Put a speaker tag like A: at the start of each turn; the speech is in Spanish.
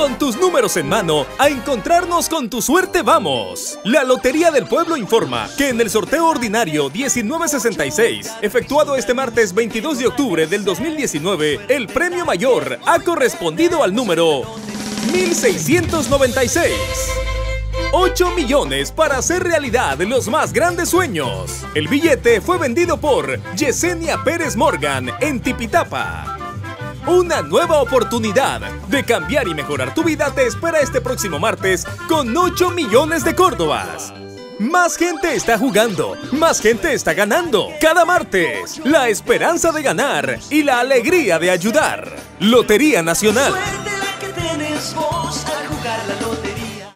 A: Con tus números en mano, a encontrarnos con tu suerte vamos. La Lotería del Pueblo informa que en el sorteo ordinario 1966, efectuado este martes 22 de octubre del 2019, el premio mayor ha correspondido al número 1696. 8 millones para hacer realidad los más grandes sueños. El billete fue vendido por Yesenia Pérez Morgan en Tipitapa. Una nueva oportunidad de cambiar y mejorar tu vida te espera este próximo martes con 8 millones de córdobas. Más gente está jugando, más gente está ganando. Cada martes, la esperanza de ganar y la alegría de ayudar. Lotería Nacional.
B: Suerte la que tienes vos.